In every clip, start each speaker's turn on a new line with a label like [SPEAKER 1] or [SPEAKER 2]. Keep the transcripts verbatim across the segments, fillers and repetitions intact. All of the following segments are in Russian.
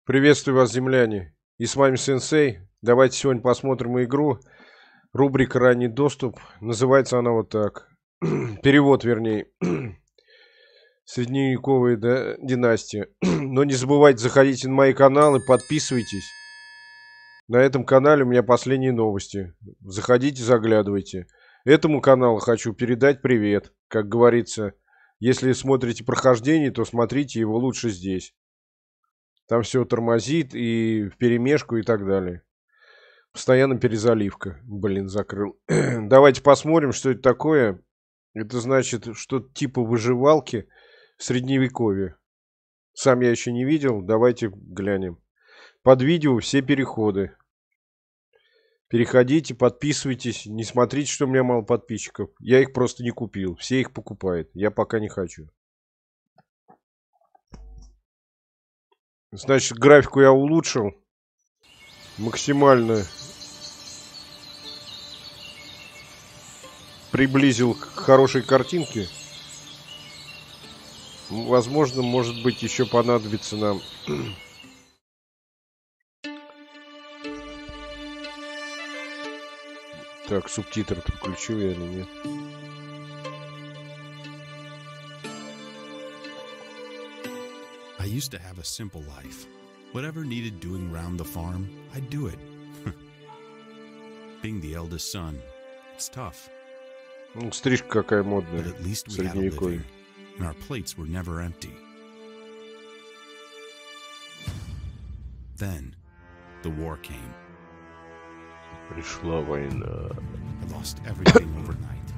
[SPEAKER 1] Приветствую вас, земляне. И с вами Сенсей. Давайте сегодня посмотрим игру. Рубрика «Ранний доступ». Называется она вот так. Перевод, вернее. Средневековая, да, династия. Но не забывайте, заходите на мои каналы, подписывайтесь. На этом канале у меня последние новости. Заходите, заглядывайте. Этому каналу хочу передать привет. Как говорится, если смотрите прохождение, то смотрите его лучше здесь. Там все тормозит и вперемешку и так далее. Постоянно перезаливка. Блин, закрыл. Давайте посмотрим, что это такое. Это значит, что-то типа выживалки в средневековье. Сам я еще не видел. Давайте глянем. Под видео все переходы. Переходите, подписывайтесь. Не смотрите, что у меня мало подписчиков. Я их просто не купил. Все их покупают. Я пока не хочу. Значит, графику я улучшил. Максимально приблизил к хорошей картинке. Возможно, может быть, еще понадобится нам... Так, субтитры подключу я или нет?
[SPEAKER 2] I used to have a simple life. Whatever needed doing round the farm, I'd do it. Being the eldest son, it's tough.
[SPEAKER 1] Ну, стрижка какая модная.
[SPEAKER 2] But at least we had a living, and our plates were never empty. Then, the war came.
[SPEAKER 1] Пришла война.
[SPEAKER 2] I lost everything overnight.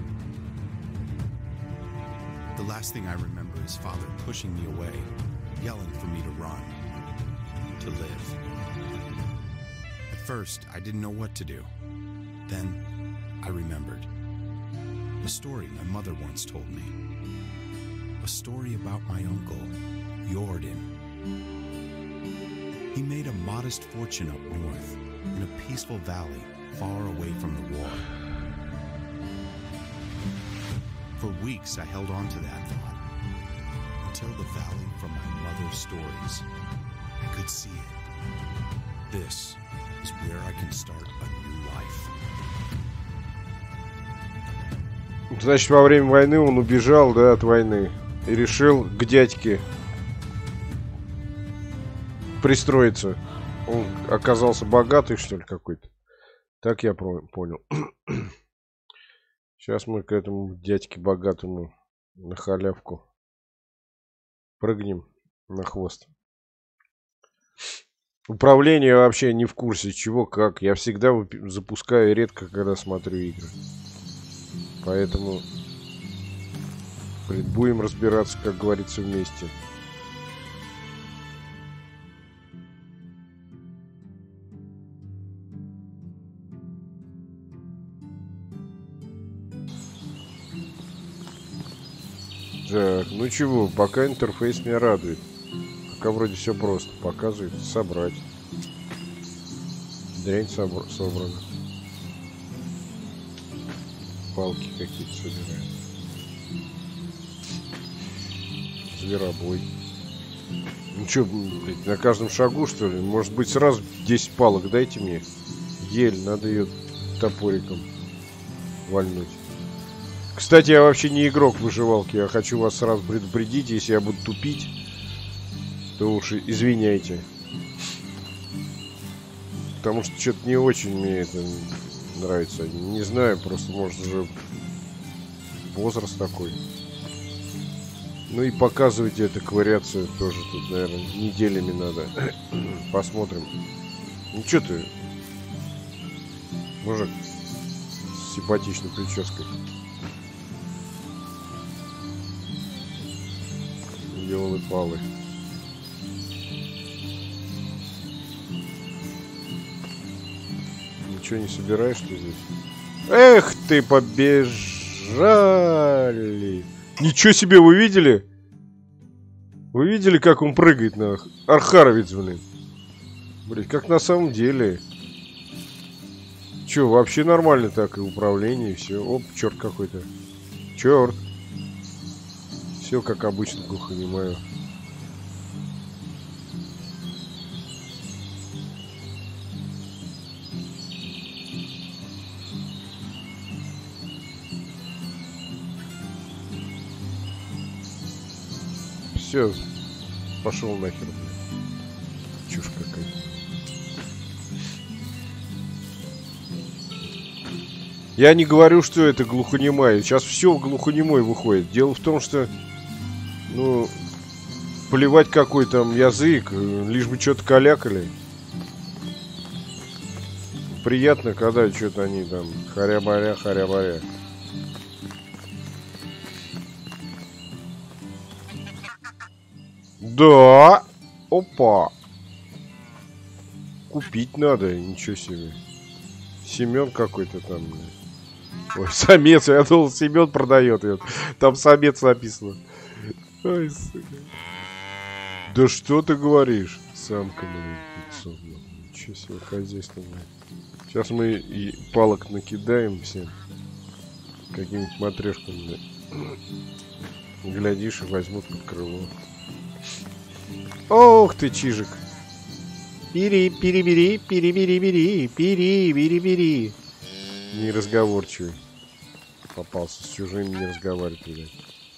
[SPEAKER 2] The last thing I remember is father pushing me away, yelling for me to run, to live. At first, I didn't know what to do. Then, I remembered. A story my mother once told me. A story about my uncle, Jordan. He made a modest fortune up north, in a peaceful valley far away from the war. For weeks, I held on to that thought, until the valley from my mother's stories. I could see it. This is where I can start a new life.
[SPEAKER 1] Значит, во время войны он убежал, да, от войны. И решил к дядьке пристроиться. Он оказался богатый, что ли, какой-то. Так я понял. Сейчас мы к этому дядьке богатому на халявку прыгнем на хвост. Управление я вообще не в курсе, чего, как. Я всегда запускаю редко, когда смотрю игры. Поэтому блин, будем разбираться, как говорится, вместе. Так, ну чего, пока интерфейс меня радует. Пока вроде все просто. Показывает собрать. Дрянь собр собрана. Палки какие-то собираем. Зверобой. Ну что, блядь, на каждом шагу, что ли? Может быть, сразу десять палок дайте мне. Ель, надо ее топориком вальнуть. Кстати, я вообще не игрок выживалки. Я хочу вас сразу предупредить, если я буду тупить, то уж извиняйте. Потому что что-то не очень мне это нравится. Не знаю, просто может уже возраст такой. Ну и показывать эту ковыряться тоже тут, наверное, неделями надо. Посмотрим. Ну что ты, мужик с симпатичной прической. Ёлы-палы. Ничего не собираешь ты здесь? Эх ты, побежали! Ничего себе, вы видели? Вы видели, как он прыгает на архаровец, блин? Блин, как на самом деле. Че, вообще нормально так и управление, и все. Оп, черт какой-то. Черт. Все как обычно, глухонемаю. Все, пошел нахер, блядь. Чушь какая-то. Я не говорю, что это глухонемая. Сейчас все глухонемой выходит. Дело в том, что, ну, плевать какой там язык, лишь бы что-то калякали. Приятно, когда что-то они там харя-баря, харя-баря. Да! Опа! Купить надо, ничего себе. Семен какой-то там. Ой, самец, я думал, Семен продает ее. Там самец написано. Ой, сука. Да что ты говоришь? Самка, блин, пятьсот. Ничего себе, хозяйство, блин. Сейчас мы и палок накидаем всем. Каким-нибудь матрешкам, блин. Глядишь и возьмут под крыло. Ох ты, чижик. Пири, пири, бери, пири, бери, бери, пири, бери, бери. Неразговорчивый. Попался с чужими, не разговаривать, блядь.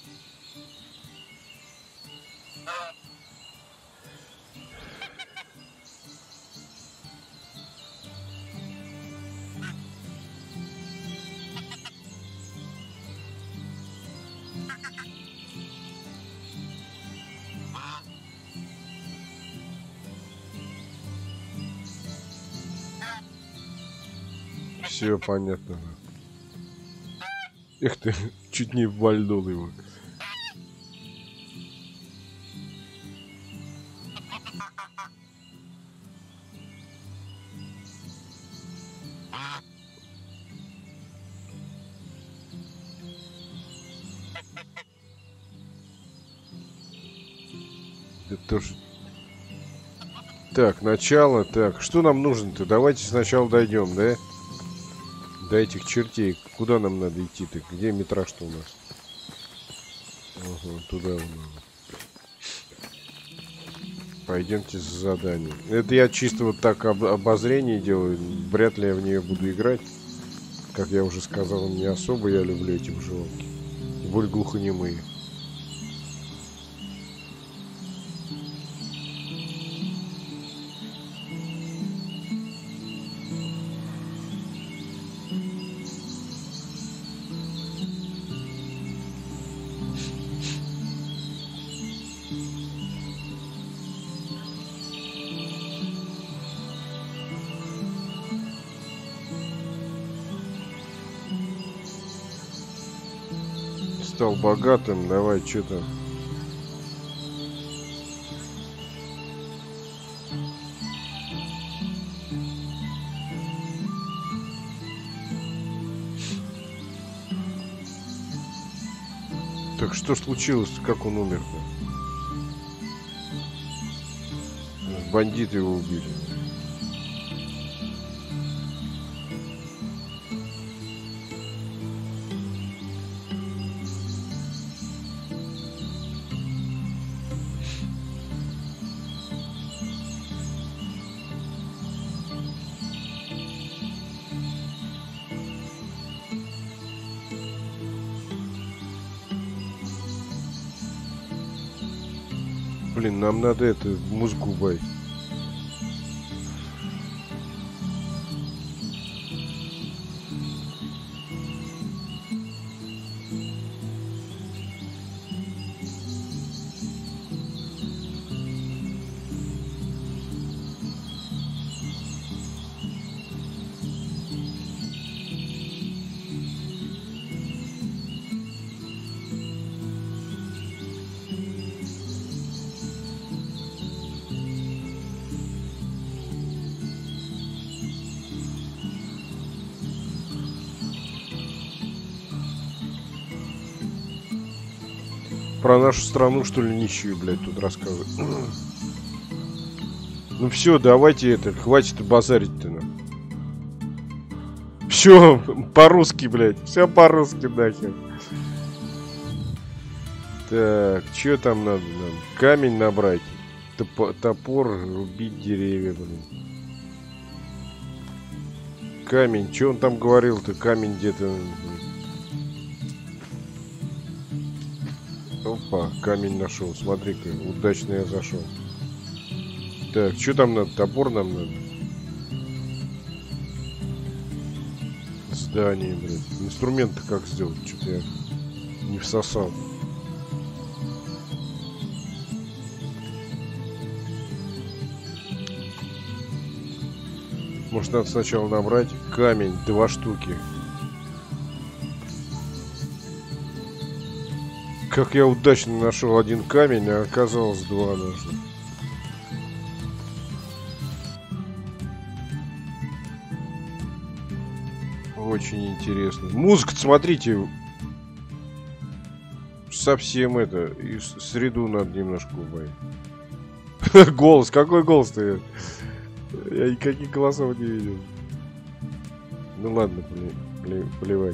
[SPEAKER 1] Все понятно. Эх ты, чуть не вальнул его. Это тоже... Так, начало. Так, что нам нужно-то? Давайте сначала дойдем, да? До этих чертей. Куда нам надо идти-то? Где метраж-то у нас? Ага, туда надо. Пойдемте за заданием. Это я чисто вот так об обозрение делаю. Вряд ли я в нее буду играть. Как я уже сказал, не особо я люблю эти выживалки. Тем более глухонемые. Стал богатым, давай, что там? Так что случилось? Как он умер-то? Бандиты его убили. Блин, нам надо это, музыку убавить. Про нашу страну, что ли, нищую, блядь, тут рассказывать. Ну все, давайте это, хватит базарить-то нам. Все, по-русски, блядь, все по-русски, нахер. Так, что там надо нам? Камень набрать. Топ топор, рубить деревья, блин. Камень, что он там говорил-то? Камень где-то... Опа, камень нашел. Смотри-ка, удачно я зашел. Так, что там надо? Топор нам надо. Здание, блядь. Инструменты как сделать? Что-то я не всосал. Может, надо сначала набрать камень, два штуки. Как я удачно нашел один камень, а оказалось два нужно. Очень интересно. Музыка, смотрите. Совсем это. И среду надо немножко убавить. Голос, какой голос-то? Я никаких голосов не видел. Ну ладно, плевать.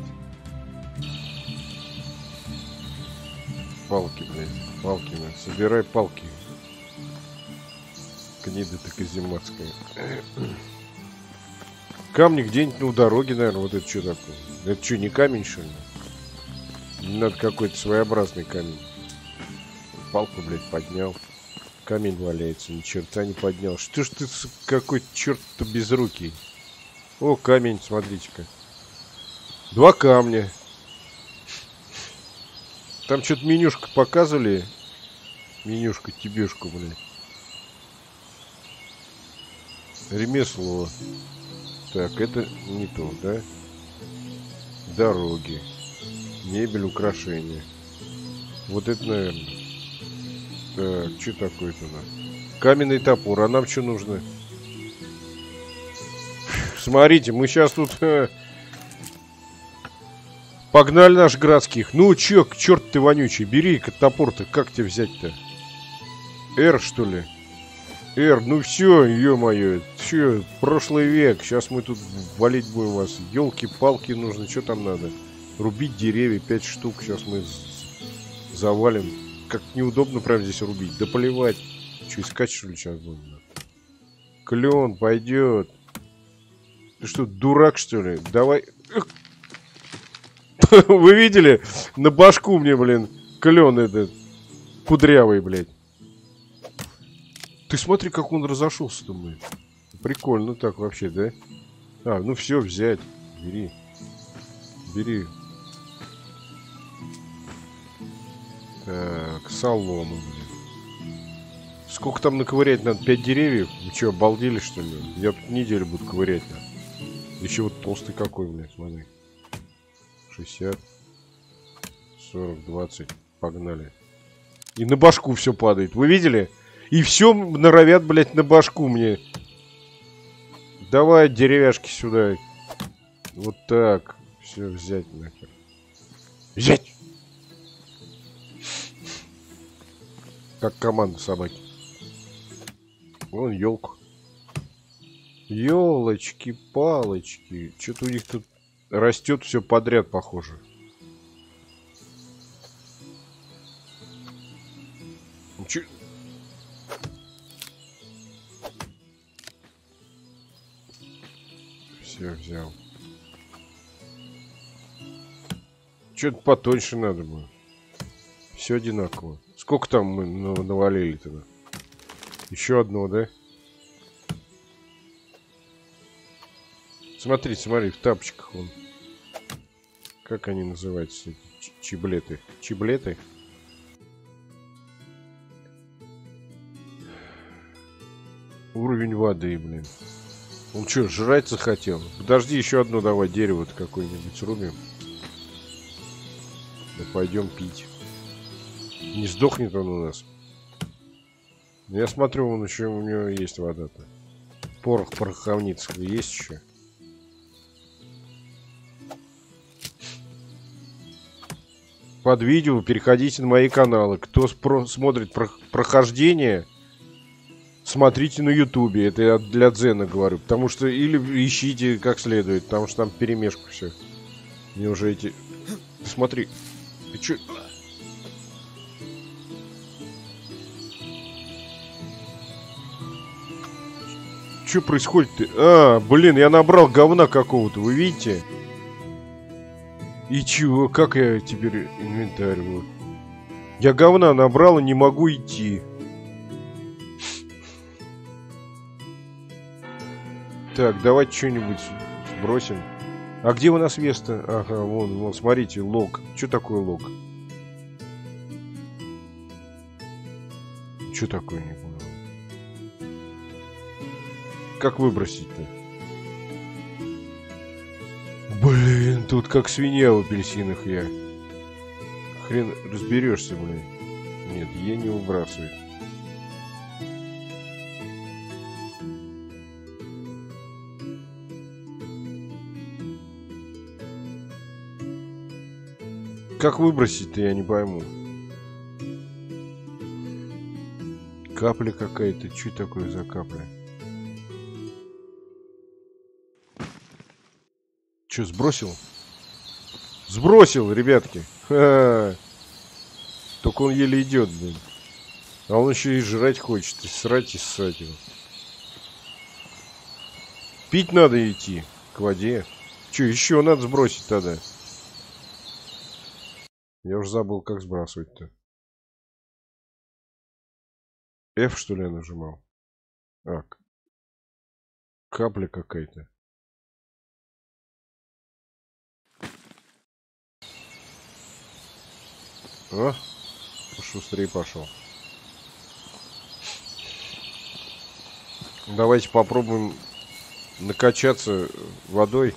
[SPEAKER 1] Палки, блядь. Палки, блядь. Собирай палки. Гнида-то казематская. Камни где-нибудь, ну, у дороги, наверное. Вот это что такое? Это что, не камень, что ли? Надо какой-то своеобразный камень. Палку, блядь, поднял. Камень валяется, ни черта не поднял. Что ж ты какой черт-то безрукий? О, камень, смотрите-ка. Два камня. Там что-то менюшка показывали. Менюшка, тебешку, блядь. Ремесло. Так, это не то, да? Дороги. Мебель, украшения. Вот это, наверное. Так, что такое-то у нас? Каменный топор. А нам что нужно? Смотрите, мы сейчас тут... Э, погнали наш городских. Ну, чё, черт ты вонючий. Бери-ка топор-то. Как тебе взять-то? Р, что ли? Р, ну все, ё-моё. Чё, прошлый век. Сейчас мы тут валить будем вас. Ёлки-палки нужно. Что там надо? Рубить деревья. Пять штук. Сейчас мы завалим. Как неудобно прям здесь рубить. Да поливать. Что, искать, что ли, сейчас будем? Клен пойдет. Ты что, дурак, что ли? Давай. Вы видели? На башку мне, блин, клен этот. Кудрявый, блядь. Ты смотри, как он разошелся-то, блин. Прикольно так вообще, да? А, ну все, взять. Бери. Бери. Так, солома, блин. Сколько там наковырять надо? Пять деревьев? Вы что, обалдели, что ли? Я тут неделю буду ковырять. А? Еще вот толстый какой, блин, смотри. шестьдесят, сорок, двадцать. Погнали. И на башку все падает. Вы видели? И все норовят, блядь, на башку мне. Давай деревяшки сюда. Вот так. Все, взять нахер. Взять! Как команда собаки. Вон елку. Елочки-палочки. Что-то у них тут растет все подряд, похоже. Че... Все взял. Что-то потоньше надо было. Все одинаково. Сколько там мы навалили тогда? Еще одно, да? Смотри, смотри, в тапочках вон. Как они называются? Чиблеты. Чиблеты? Уровень воды, блин. Он что, жрать захотел? Подожди, еще одно давай дерево-то какое-нибудь срубим. Да пойдем пить. Не сдохнет он у нас. Я смотрю, он еще у него есть вода-то. Порох пороховниц есть еще. Под видео переходите на мои каналы. Кто смотрит про прохождение, смотрите на ютубе. Это я для дзена говорю. Потому что или ищите как следует. Потому что там перемешку все. Мне уже эти... Ты смотри. Ты че... Что происходит-то? А, блин, я набрал говна какого-то, вы видите? И чего? Как я теперь инвентарь? Вот. Я говна набрал и не могу идти. Так, давайте что-нибудь сбросим. А где у нас Веста? Ага, вон, вон, смотрите, лог. Что такое лог? Что такое, не понял. Как выбросить-то? Блин, тут как свинья в апельсинах я. Хрен разберешься, блин. Нет, Е не выбрасывает. Как выбросить-то, я не пойму. Капля какая-то. Что такое за капля? Че, сбросил? Сбросил, ребятки. Ха-ха. Только он еле идет, блин. А он еще и жрать хочет. И срать, и ссать его. Пить надо идти к воде. Че, еще надо сбросить тогда? Я уже забыл, как сбрасывать-то. F, что ли, я нажимал? А, капля какая-то. О, шустрее пошел. Давайте попробуем накачаться водой.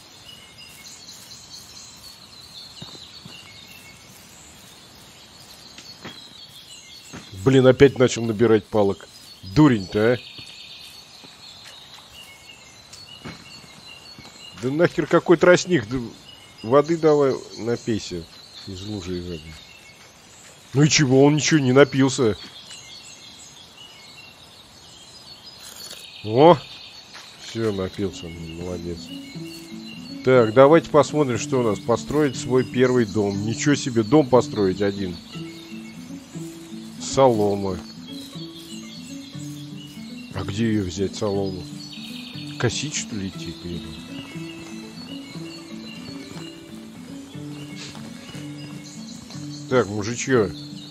[SPEAKER 1] Блин, опять начал набирать палок. Дурень-то, а. Да нахер какой тростник. Да воды давай напейся. Из лужи из этой. Ну и чего, он ничего не напился. О! Все, напился. Молодец. Так, давайте посмотрим, что у нас. Построить свой первый дом. Ничего себе, дом построить один. Солома. А где ее взять, солому? Косить, что ли, идти? Так, мужичье.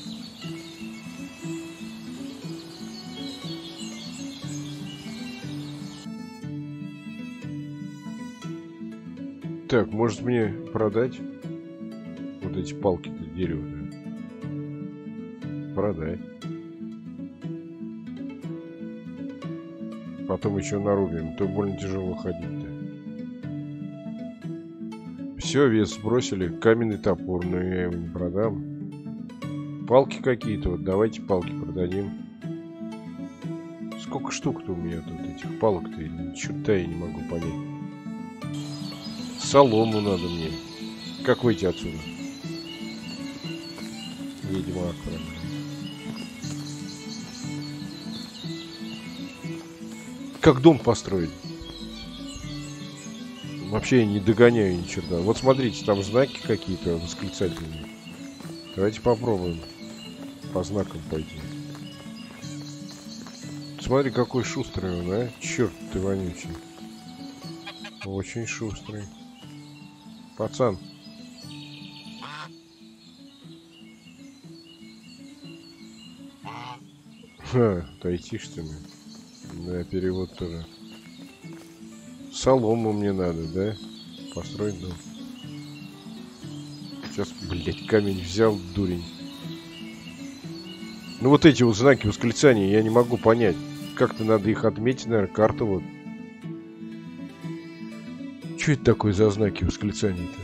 [SPEAKER 1] Так, может мне продать вот эти палки-то дерева-то? Продать. Потом еще нарубим. То больно тяжело ходить-то. Все, вес сбросили. Каменный топор. Но я его не продам. Палки какие-то. Вот давайте палки продадим. Сколько штук-то у меня тут этих палок-то? Ничего-то я не могу понять. Солому надо мне. Как выйти отсюда? Видимо, отправим. Как дом построить? Вообще я не догоняю ни черта. Вот смотрите, там знаки какие-то восклицательные. Давайте попробуем по знакам пойти. Смотри, какой шустрый он, а? Черт ты вонючий. Очень шустрый. Пацан. Ха, отойти что ли? Да, перевод тоже. Солому мне надо, да? Построить дом. Сейчас, блядь, камень взял, дурень. Ну вот эти вот знаки восклицания я не могу понять. Как-то надо их отметить, наверное, карту вот. Что это такое за знаки восклицания-то?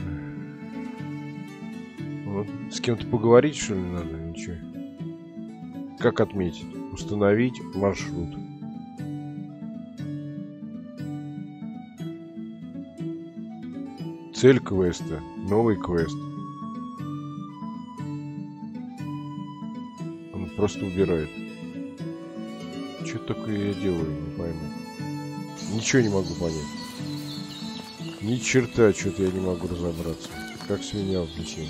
[SPEAKER 1] Вот. С кем-то поговорить, что ли, надо? Ничего. Как отметить? Установить маршрут. Цель квеста. Новый квест. Он просто убирает. Что такое я делаю, не пойму. Ничего не могу понять. Ни черта, что-то я не могу разобраться. Как свинья в апельсинах.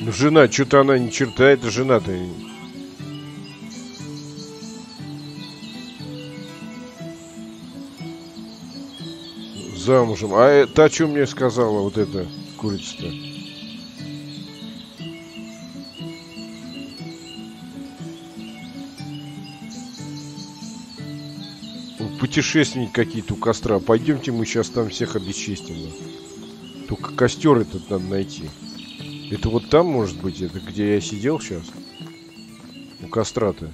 [SPEAKER 1] Ну, жена, что-то она ни черта, это жена-то. Замужем. А это о чем мне сказала вот эта курица-то? Путешественники какие-то у костра. Пойдемте, мы сейчас там всех обесчестим. Только костер этот надо найти. Это вот там, может быть, это где я сидел сейчас? У костра-то.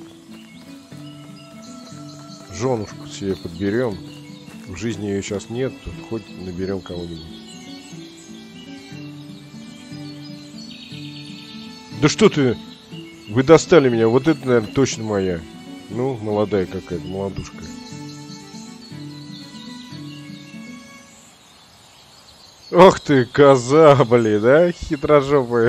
[SPEAKER 1] Женушку себе подберем. В жизни ее сейчас нет, тут хоть наберем кого-нибудь. Да что ты? Вы достали меня. Вот это, наверное, точно моя. Ну, молодая какая-то, молодушка. Ох ты, коза, блин, да? Хитрожопая.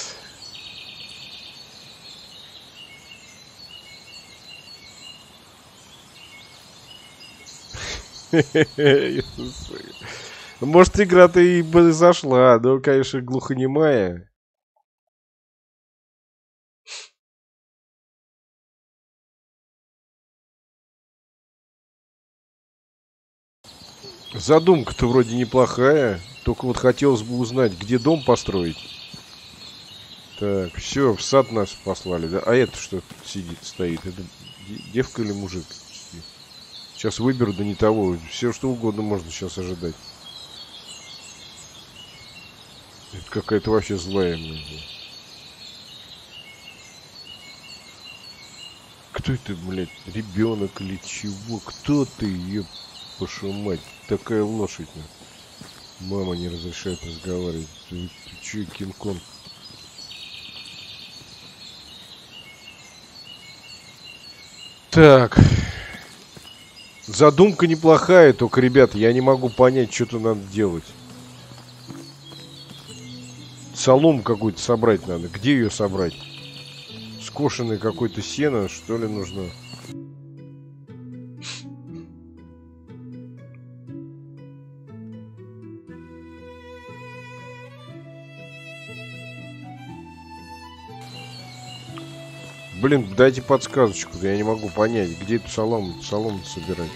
[SPEAKER 1] Может, игра-то и бы зашла, но, конечно, глухонемая. Задумка-то вроде неплохая. Только вот хотелось бы узнать, где дом построить. Так, все, в сад нас послали, да? А это что сидит, стоит? Это девка или мужик? Сейчас выберу, да не того. Все что угодно можно сейчас ожидать. Это какая-то вообще злая мне. Кто это, блядь? Ребенок или чего? Кто ты, ее пошел мать? Такая лошадь. Мама не разрешает разговаривать. Ты, ты че, Кинг-Конг? Так. Задумка неплохая, только, ребята, я не могу понять, что-то надо делать. Солому какую-то собрать надо. Где ее собрать? Скошенное какое-то сено, что ли, нужно? Блин, дайте подсказочку, да я не могу понять, где эту солому, солому собирать.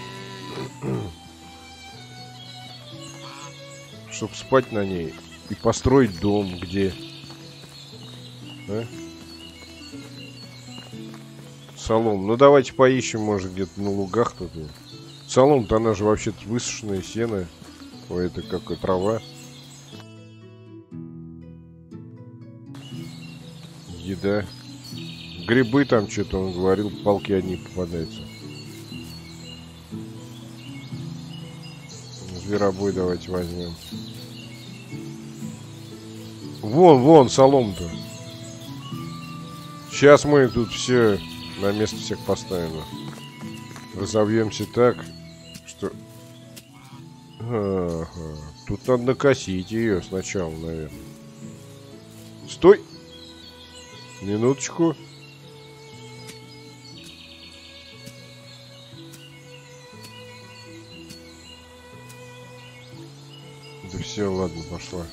[SPEAKER 1] Чтоб спать на ней и построить дом, где? А? Солому. Ну давайте поищем, может, где-то на лугах тут. Солома-то она же вообще-то высушенная, сено. Ой, это какая трава. Еда. Грибы там что-то, он говорил, палки одни попадаются. Зверобой давайте возьмем. Вон, вон, солом-то. Сейчас мы тут все на место всех поставим. Разовьемся так, что... Ага. Тут надо накосить ее сначала, наверное. Стой! Минуточку. Да все, ладно, пошла.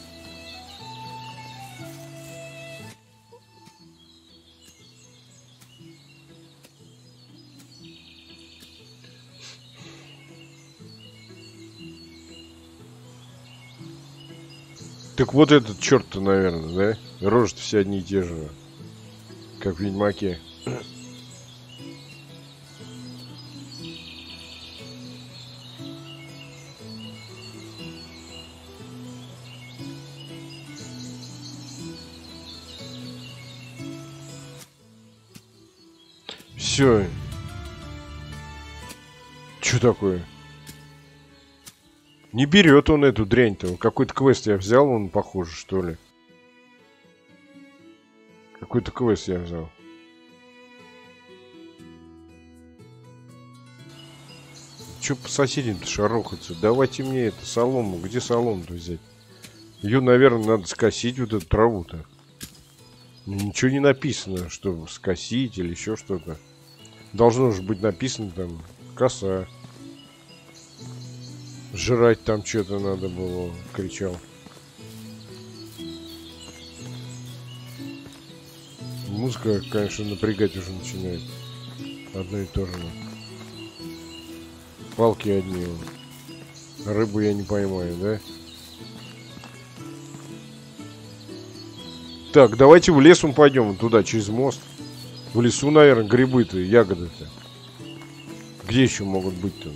[SPEAKER 1] Так вот этот черт-то, наверное, да? Рожи-то все одни и те же. Как в Ведьмаке. Все. Что такое? Не берет он эту дрянь-то. Какой-то квест я взял, он похоже, что ли. Какой-то квест я взял. Че по соседям-то шарохаться? Давайте мне это, солому. Где солому-то взять? Ее, наверное, надо скосить, вот эту траву-то. Ничего не написано, что скосить или еще что-то. Должно же быть написано там коса. Жрать там что-то надо было, кричал. Музыка, конечно, напрягать уже начинает. Одно и то же. Палки одни. Рыбу я не поймаю, да? Так, давайте в лес пойдем. Туда, через мост. В лесу, наверное, грибы-то, ягоды-то. Где еще могут быть-то?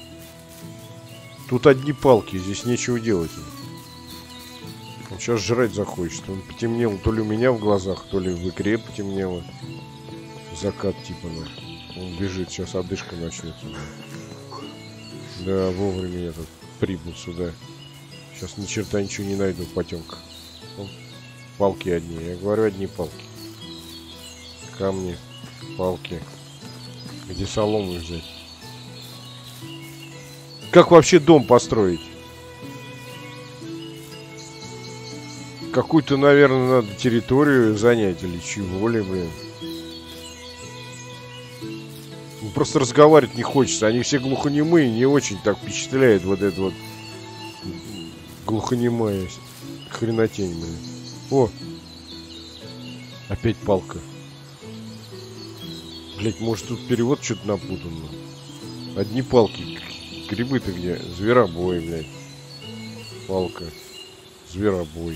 [SPEAKER 1] Тут одни палки, здесь нечего делать. Он сейчас жрать захочет. Он потемнел то ли у меня в глазах, то ли в игре потемнело. Закат типа, да. Он бежит, сейчас одышка начнется. Да, да, вовремя я тут прибыл сюда. Сейчас ни черта ничего не найду в потемках. Вон, палки одни, я говорю, одни палки. Камни, палки. Где солому взять? Как вообще дом построить? Какую-то, наверное, надо территорию занять или чего ли, блин. Ну, просто разговаривать не хочется. Они все глухонемые, не очень так впечатляет вот это вот глухонемая хренотень, блин. О! Опять палка. Блять, может тут перевод что-то напутан. Одни палки. Грибы-то где? Зверобой, блядь. Палка. Зверобой.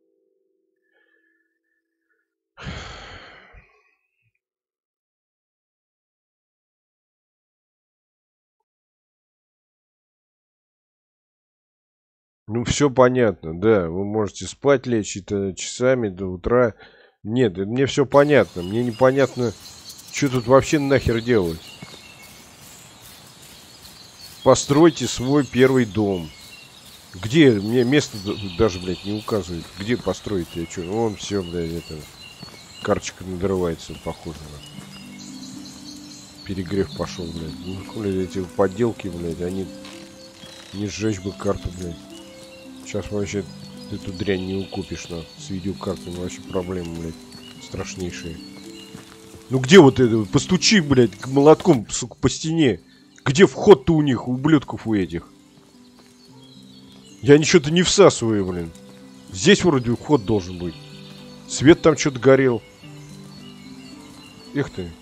[SPEAKER 1] Ну, все понятно, да. Вы можете спать лечь это часами до утра. Нет, мне все понятно. Мне непонятно, что тут вообще нахер делать. Постройте свой первый дом. Где? Мне место даже, блядь, не указывает. Где построить? Я что? Вон все, блядь, это... Карточка надрывается, похоже на... Перегрев пошел, блядь. Ну, хули эти подделки, блядь, они... Не сжечь бы карту, блядь. Сейчас вообще эту дрянь не укупишь, на. С видеокартами вообще проблемы, блядь. Страшнейшие. Ну где вот это? Постучи, блядь, молотком, сука, по стене. Где вход-то у них, у ублюдков у этих? Я ничего-то не всасываю, блин. Здесь вроде вход должен быть. Свет там что-то горел. Эх ты.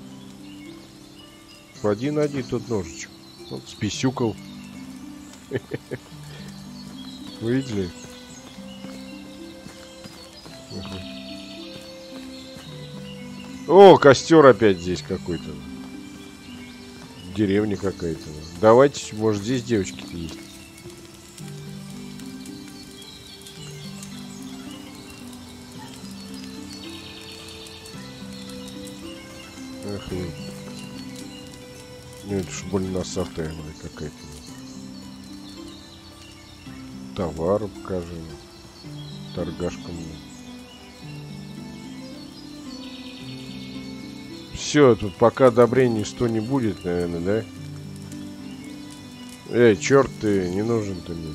[SPEAKER 1] Поди найди тот ножичек. Вот, списюкал. Вы видели? О, костер опять здесь какой-то. Деревня какая-то. Давайте, может, здесь девочки-то есть. Ах, ну. Ну, это ж больно носатая какая-то. Товар покажи. Торгашка. Все, тут пока одобрений сто не будет, наверное, да? Эй, черт ты, не нужен ты мне.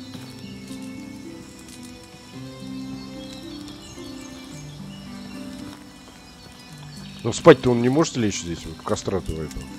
[SPEAKER 1] Ну спать-то он не может лечь здесь, вот костра-то в этом.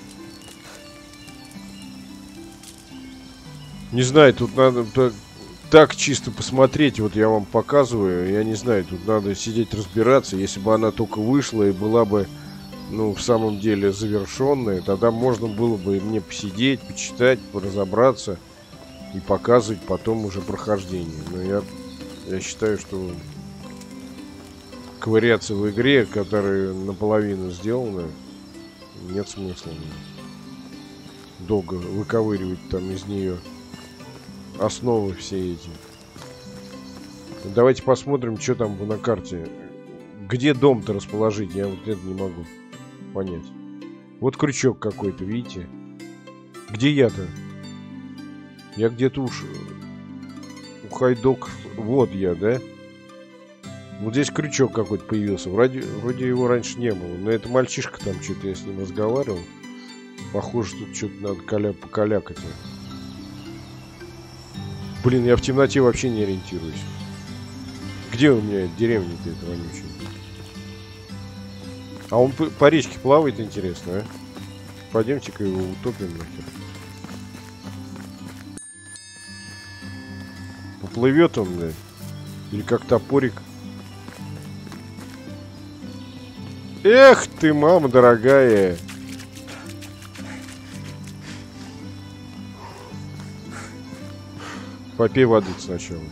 [SPEAKER 1] Не знаю, тут надо так, так чисто посмотреть, вот я вам показываю, я не знаю, тут надо сидеть разбираться, если бы она только вышла и была бы, ну, в самом деле завершенная, тогда можно было бы мне посидеть, почитать, разобраться и показывать потом уже прохождение. Но я, я считаю, что ковыряться в игре, которая наполовину сделана, нет смысла. Долго выковыривать там из нее основы все эти. Давайте посмотрим, что там на карте. Где дом-то расположить? Я вот это не могу понять. Вот крючок какой-то, видите? Где я-то? Я где-то уж у хайдок. Вот я, да? Вот здесь крючок какой-то появился. Вроде, вроде его раньше не было. Но это мальчишка там что-то, я с ним разговаривал. Похоже, тут что-то надо коля покалякать. Блин, я в темноте вообще не ориентируюсь. Где у меня деревня-то эта вонючая? А он по, по речке плавает, интересно, а? Пойдемте-ка его утопим нахер. Поплывет он, да? Или как топорик? Эх ты, мама дорогая. Попей воды сначала.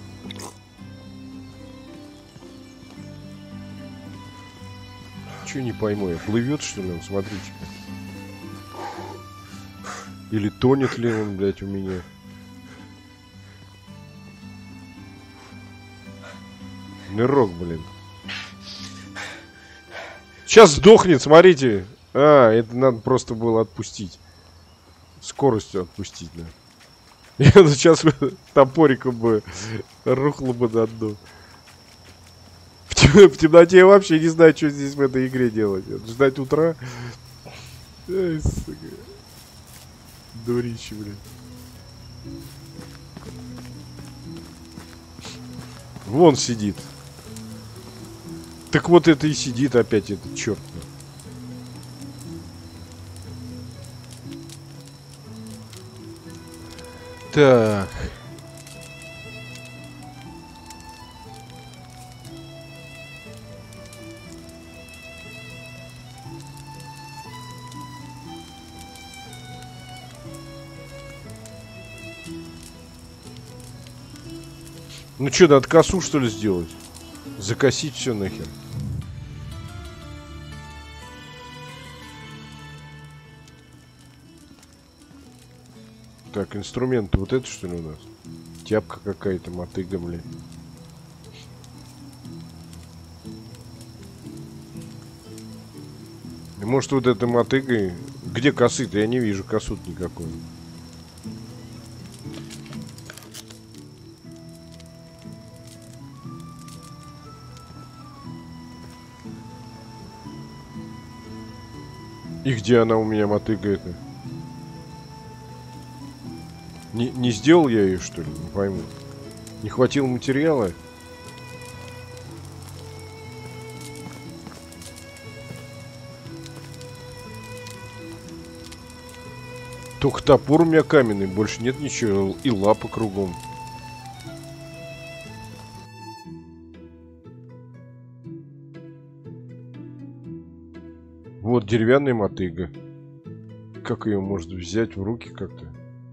[SPEAKER 1] Че не пойму я, плывет что ли он, смотрите-ка. Или тонет ли он, блядь, у меня. Нырок, блин. Сейчас сдохнет, смотрите. А, это надо просто было отпустить. Скоростью отпустить, да. Я сейчас топориком бы рухло бы на дно. В, тем, в темноте я вообще не знаю, что здесь в этой игре делать. Ждать утра. Ай, сука. Дурище, блин. Вон сидит. Так вот это и сидит опять этот черт. Так. Ну что, надо косу что ли сделать? Закосить все нахер. Так, инструменты вот это что ли у нас? Тяпка какая-то, мотыга, блин. Может вот эта мотыгой... Где косы-то? Я не вижу косу-то никакой. И где она у меня, мотыга эта? Не, не сделал я ее, что ли? Не пойму. Не хватило материала? Только топор у меня каменный, больше нет ничего. И лапа кругом. Вот деревянная мотыга. Как ее можно взять в руки как-то?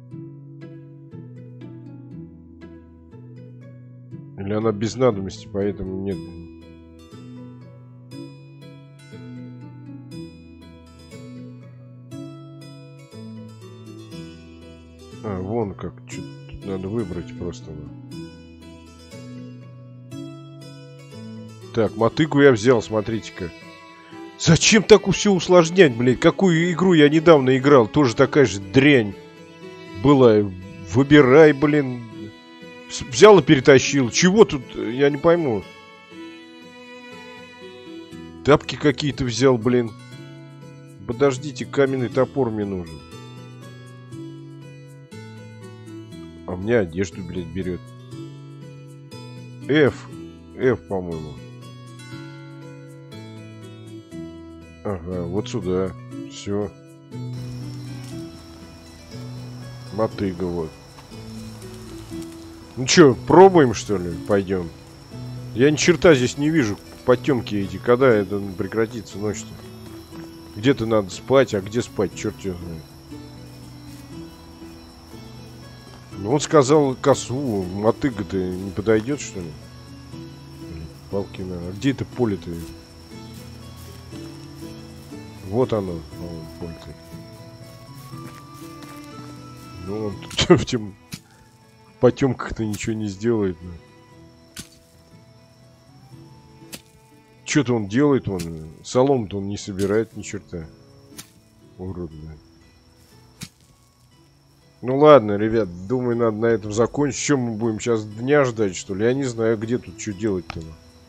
[SPEAKER 1] Или она без надобности, поэтому нет. А, вон как. Что-то надо выбрать просто. Так, мотыгу я взял, смотрите-ка. Зачем так все усложнять, блядь? Какую игру я недавно играл? Тоже такая же дрянь была. Выбирай, блин. Взял и перетащил. Чего тут? Я не пойму. Тапки какие-то взял, блин. Подождите, каменный топор мне нужен. А мне одежду, блядь, берет. F. F, по-моему. Ага, вот сюда. Все. Мотыга, вот. Ну что, пробуем, что ли? Пойдем. Я ни черта здесь не вижу. Потемки эти. Когда это прекратится ночь-то? Где-то надо спать, а где спать? Черт его знает. Ну, он сказал косу. Мотыга-то не подойдет, что ли? Палки, наверное. А где это поле-то? Вот оно, по-моему, поле-то. Ну, он тут в тем... В потемках-то ничего не сделает. Ну. Что-то он делает, он. Солому-то он не собирает ни черта. Урод, да. Ну ладно, ребят, думаю, надо на этом закончить. Чем мы будем сейчас дня ждать, что ли? Я не знаю, где тут что делать-то.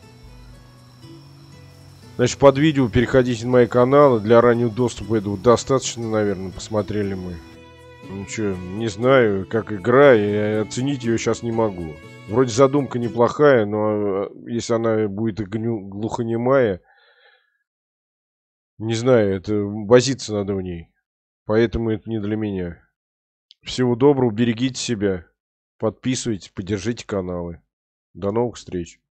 [SPEAKER 1] Значит, под видео переходите на мои каналы. Для раннего доступа этого достаточно, наверное, посмотрели мы. Ну что, не знаю, как игра, и оценить ее сейчас не могу. Вроде задумка неплохая, но если она будет глухонемая, не знаю, это возиться надо в ней. Поэтому это не для меня. Всего доброго, берегите себя, подписывайтесь, поддержите каналы. До новых встреч.